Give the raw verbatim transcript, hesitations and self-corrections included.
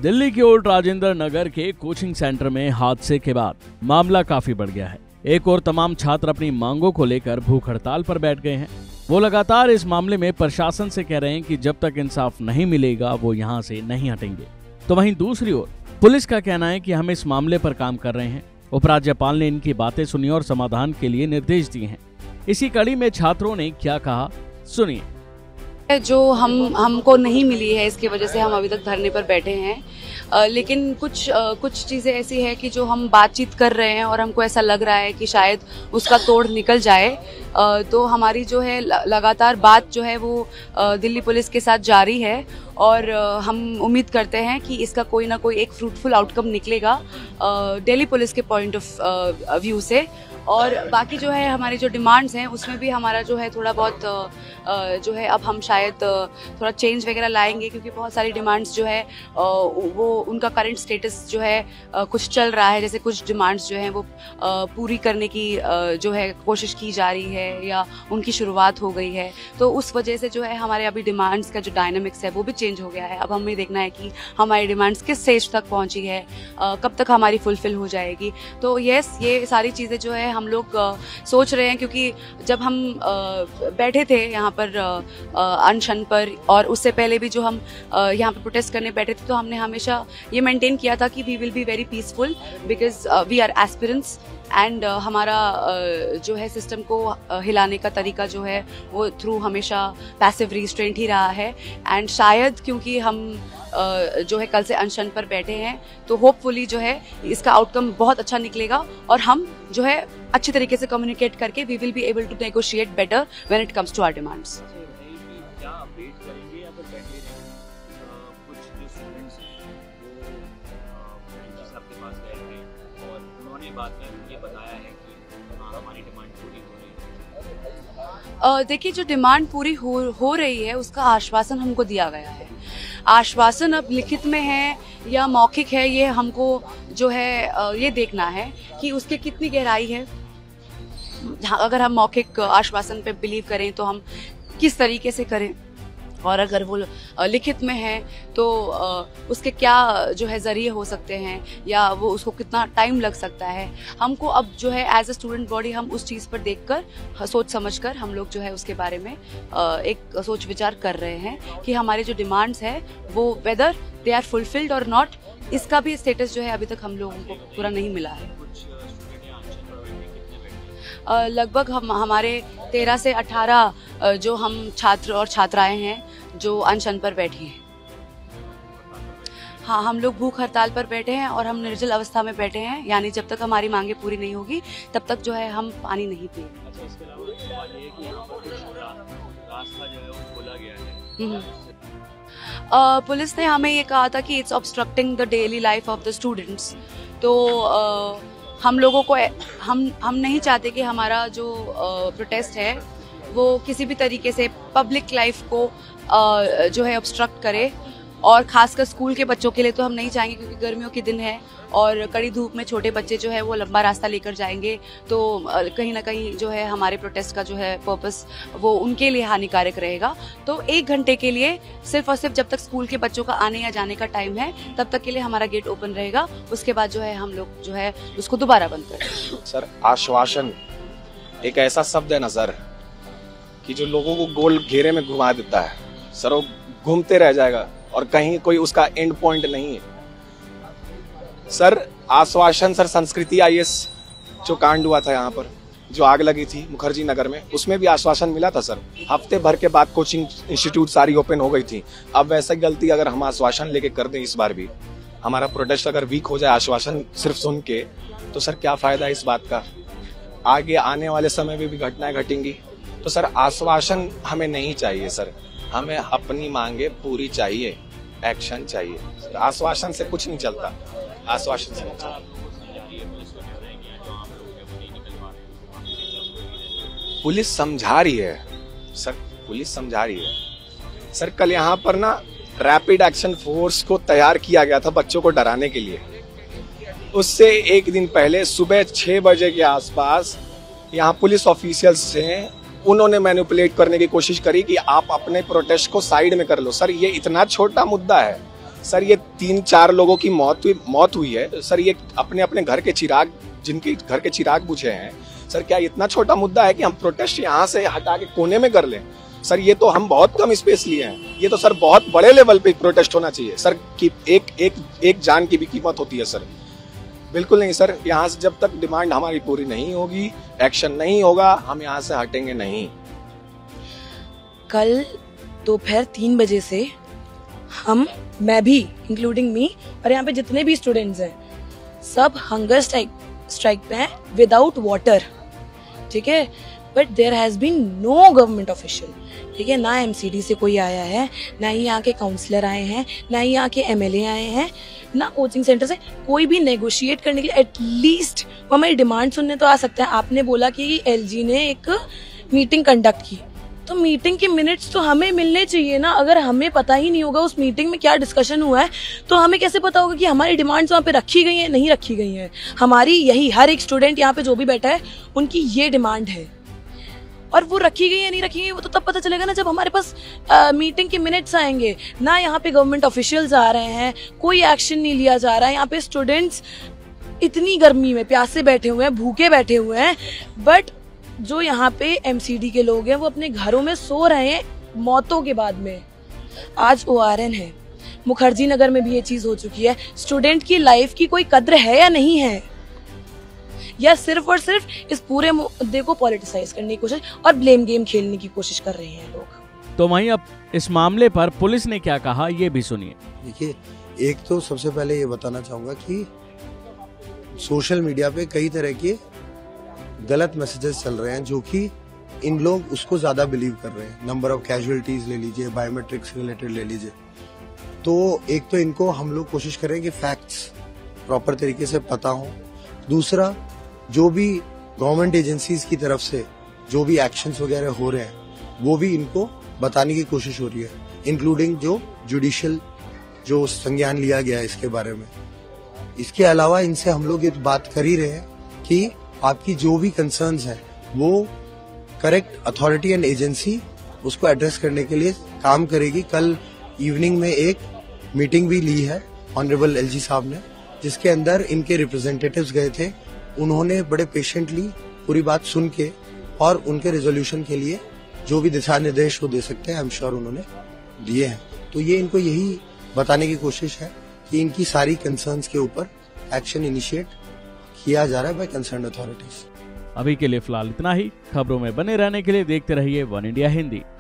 दिल्ली के ओल्ड राजेंद्र नगर के coaching centre में हादसे के बाद मामला काफी बढ़ गया है। एक और तमाम छात्र अपनी मांगों को लेकर भूख हड़ताल पर बैठ गए हैं। वो लगातार इस मामले में प्रशासन से कह रहे हैं कि जब तक इंसाफ नहीं मिलेगा वो यहाँ से नहीं हटेंगे। तो वहीं दूसरी ओर पुलिस का कहना है कि हम इस मामले पर काम कर रहे हैं। उपराज्यपाल ने इनकी बातें सुनी और समाधान के लिए निर्देश दिए हैं। इसी कड़ी में छात्रों ने क्या कहा, सुनिए। जो हम हमको नहीं मिली है, इसकी वजह से हम अभी तक धरने पर बैठे हैं। आ, लेकिन कुछ आ, कुछ चीज़ें ऐसी है कि जो हम बातचीत कर रहे हैं और हमको ऐसा लग रहा है कि शायद उसका तोड़ निकल जाए। आ, तो हमारी जो है लगातार बात जो है वो आ, दिल्ली पुलिस के साथ जारी है और आ, हम उम्मीद करते हैं कि इसका कोई ना कोई एक फ्रूटफुल आउटकम निकलेगा दिल्ली पुलिस के पॉइंट ऑफ व्यू से। और बाकी जो है हमारी जो डिमांड्स हैं उसमें भी हमारा जो है थोड़ा बहुत जो है अब हम शायद थोड़ा चेंज वगैरह लाएंगे, क्योंकि बहुत सारी डिमांड्स जो है वो उनका करंट स्टेटस जो है कुछ चल रहा है। जैसे कुछ डिमांड्स जो हैं वो पूरी करने की जो है कोशिश की जा रही है या उनकी शुरुआत हो गई है। तो उस वजह से जो है हमारे अभी डिमांड्स का जो डायनामिक्स है वो भी चेंज हो गया है। अब हमें देखना है कि हमारी डिमांड्स किस स्टेज तक पहुँची है, कब तक हमारी फुलफिल हो जाएगी। तो येस, ये सारी चीज़ें जो है हम लोग सोच रहे हैं, क्योंकि जब हम बैठे थे यहाँ पर अनशन पर और उससे पहले भी जो हम यहाँ पर प्रोटेस्ट करने बैठे थे, तो हमने हमेशा ये मेंटेन किया था कि we will be very peaceful because we are aspirants and हमारा uh, जो है सिस्टम को uh, हिलाने का तरीका जो है वो थ्रू हमेशा पैसिव रिस्ट्रेंट ही रहा है। एंड शायद क्योंकि हम uh, जो है कल से अनशन पर बैठे हैं, तो होपफुली जो है इसका आउटकम बहुत अच्छा निकलेगा और हम जो है अच्छी तरीके से कम्युनिकेट करके we will be able to negotiate better when it comes to our demands. देखिए, जो डिमांड पूरी हो हो रही है उसका आश्वासन हमको दिया गया है। आश्वासन अब लिखित में है या मौखिक है, ये हमको जो है ये देखना है कि उसकी कितनी गहराई है। अगर हम मौखिक आश्वासन पे बिलीव करें तो हम किस तरीके से करें, और अगर वो लिखित में है तो उसके क्या जो है ज़रिए हो सकते हैं या वो उसको कितना टाइम लग सकता है। हमको अब जो है एज अ स्टूडेंट बॉडी हम उस चीज़ पर देखकर सोच समझकर हम लोग जो है उसके बारे में एक सोच विचार कर रहे हैं कि हमारे जो डिमांड्स है वो वेदर दे आर फुलफिल्ड और नॉट, इसका भी स्टेटस जो है अभी तक हम लोगों को पूरा नहीं मिला है। लगभग हम हमारे तेरह से अठारह जो हम छात्र और छात्राएं हैं जो अनशन पर बैठी हैं। हाँ, हम लोग भूख हड़ताल पर बैठे हैं और हम निर्जल अवस्था में बैठे हैं, यानी जब तक हमारी मांगे पूरी नहीं होगी तब तक जो है हम पानी नहीं पिएंगे। अच्छा, इसके अलावा सवाल ये है कि यहाँ पर कुछ रास्ता जो है वो खोला गया है। Uh, पुलिस ने हमें ये कहा था कि it's obstructing the daily life of the students. तो uh, हम लोगों को हम हम नहीं चाहते कि हमारा जो प्रोटेस्ट है वो किसी भी तरीके से पब्लिक लाइफ को uh, जो है ऑब्स्ट्रक्ट करे, और खासकर स्कूल के बच्चों के लिए तो हम नहीं चाहेंगे, क्योंकि गर्मियों के दिन है और कड़ी धूप में छोटे बच्चे जो है वो लंबा रास्ता लेकर जाएंगे, तो कहीं ना कहीं जो है हमारे प्रोटेस्ट का जो है पर्पस वो उनके लिए हानिकारक रहेगा। तो एक घंटे के लिए सिर्फ और सिर्फ जब तक स्कूल के बच्चों का आने या जाने का टाइम है तब तक के लिए हमारा गेट ओपन रहेगा। उसके बाद जो है हम लोग जो है उसको दोबारा बंद करेंगे। सर, आश्वासन एक ऐसा शब्द है ना सर कि जो लोगों को गोल घेरे में घुमा देता है। सर, वो घूमते रह जाएगा और कहीं कोई उसका एंड पॉइंट नहीं है। सर, आश्वासन सर, संस्कृति आई एस जो कांड हुआ था यहाँ पर, जो आग लगी थी मुखर्जी नगर में, उसमें भी आश्वासन मिला था सर। हफ्ते भर के बाद कोचिंग इंस्टीट्यूट सारी ओपन हो गई थी। अब वैसा गलती अगर हम आश्वासन लेके कर दें इस बार भी, हमारा प्रोटेस्ट अगर वीक हो जाए आश्वासन सिर्फ सुन के, तो सर क्या फायदा है इस बात का। आगे आने वाले समय में भी घटनाएं घटेंगी। तो सर, आश्वासन हमें नहीं चाहिए सर, हमें अपनी मांगे पूरी चाहिए, एक्शन चाहिए। आश्वासन से कुछ नहीं चलता, आश्वासन से नहीं चलता। पुलिस समझा रही है सर, पुलिस समझा रही है सर। कल यहाँ पर ना रैपिड एक्शन फोर्स को तैयार किया गया था बच्चों को डराने के लिए। उससे एक दिन पहले सुबह छह बजे के आसपास यहाँ पुलिस ऑफिशियल्स से उन्होंने मैनिपुलेट करने की कोशिश करी कि आप अपने प्रोटेस्ट को साइड में कर लो। सर, ये इतना छोटा मुद्दा है, सर ये तीन चार लोगों की मौत हुई मौत हुई है सर, ये अपने अपने घर के चिराग, जिनके घर के चिराग बुझे हैं सर, क्या इतना छोटा मुद्दा है कि हम प्रोटेस्ट यहाँ से हटा के कोने में कर लें? सर ये तो हम बहुत कम स्पेस लिए हैं, ये तो सर बहुत बड़े लेवल पे प्रोटेस्ट होना चाहिए सर, कि एक एक एक जान की भी कीमत होती है सर। बिल्कुल नहीं सर, यहाँ से जब तक डिमांड हमारी पूरी नहीं होगी, एक्शन नहीं होगा, हम यहाँ से हटेंगे नहीं। कल दोपहर तीन बजे से हम, मैं भी इंक्लूडिंग मी, और यहाँ पे जितने भी स्टूडेंट्स हैं सब हंगर स्ट्राइक स्ट्राइक पे हैं विदाउट वाटर, ठीक है। But there has been no government official, ठीक है, ना एमसीडी से कोई आया है, ना ही यहाँ के काउंसलर आए हैं, ना ही यहाँ के एमएलए आए हैं, ना कोचिंग सेंटर से कोई भी नेगोशिएट करने के लिए एटलीस्ट वो हमारी डिमांड सुनने तो आ सकता है। आपने बोला कि एलजी ने एक मीटिंग कंडक्ट की, तो मीटिंग के मिनट्स तो हमें मिलने चाहिए ना। अगर हमें पता ही नहीं होगा उस मीटिंग में क्या डिस्कशन हुआ है, तो हमें कैसे पता होगा कि हमारी डिमांड्स वहाँ पे रखी गई हैं नहीं रखी गई हैं। हमारी यही, हर एक स्टूडेंट यहाँ पे जो भी बैठा है उनकी ये डिमांड है, और वो रखी गई है नहीं रखी गई वो तो तब पता चलेगा ना जब हमारे पास आ, मीटिंग के मिनट्स आएंगे। ना यहाँ पे गवर्नमेंट ऑफिशियल्स आ रहे हैं, कोई एक्शन नहीं लिया जा रहा है। यहाँ पे स्टूडेंट्स इतनी गर्मी में प्यासे बैठे हुए हैं, भूखे बैठे हुए हैं, बट जो यहाँ पे एमसीडी के लोग हैं वो अपने घरों में सो रहे हैं मौतों के बाद में। आज ओआरएन है, मुखर्जी नगर में भी ये चीज हो चुकी है। स्टूडेंट की लाइफ की कोई कद्र है या नहीं है, या सिर्फ और सिर्फ इस पूरे मुद्दे को पॉलिटिसाइज करने की कोशिश और ब्लेम गेम खेलने की कोशिश कर रहे हैं लोग। तो वहीं अब इस मामले पर पुलिस ने क्या कहा ये भी सुनिए। देखिए, एक तो सबसे पहले ये बताना चाहूंगा कि सोशल मीडिया पे कई तरह के गलत मैसेजेस चल रहे हैं, जो कि इन लोग उसको ज्यादा बिलीव कर रहे हैं। नंबर ऑफ कैजुअलिटीज ले लीजिए, बायोमेट्रिक्स रिलेटेड ले लीजिए। तो एक तो इनको हम लोग कोशिश करें कि फैक्ट्स प्रॉपर तरीके से पता हो। दूसरा, जो भी गवर्नमेंट एजेंसीज की तरफ से जो भी एक्शंस वगैरह हो रहे हैं वो भी इनको बताने की कोशिश हो रही है, इंक्लूडिंग जो जुडिशियल जो संज्ञान लिया गया है इसके बारे में। इसके अलावा इनसे हम लोग ये बात कर ही रहे हैं कि आपकी जो भी कंसर्न्स हैं वो करेक्ट अथॉरिटी एंड एजेंसी उसको एड्रेस करने के लिए काम करेगी। कल इवनिंग में एक मीटिंग भी ली है ऑनरेबल एलजी साहब ने, जिसके अंदर इनके रिप्रेजेंटेटिव्स गए थे। उन्होंने बड़े पेशेंटली पूरी बात सुन के और उनके रेजोल्यूशन के लिए जो भी दिशा निर्देश वो दे सकते हैं आई एम श्योर उन्होंने दिए हैं। तो ये इनको यही बताने की कोशिश है कि इनकी सारी कंसर्न्स के ऊपर एक्शन इनिशिएट किया जा रहा है बाय कंसर्न्ड अथॉरिटीज। अभी के लिए फिलहाल इतना ही। खबरों में बने रहने के लिए देखते रहिए वन इंडिया हिंदी।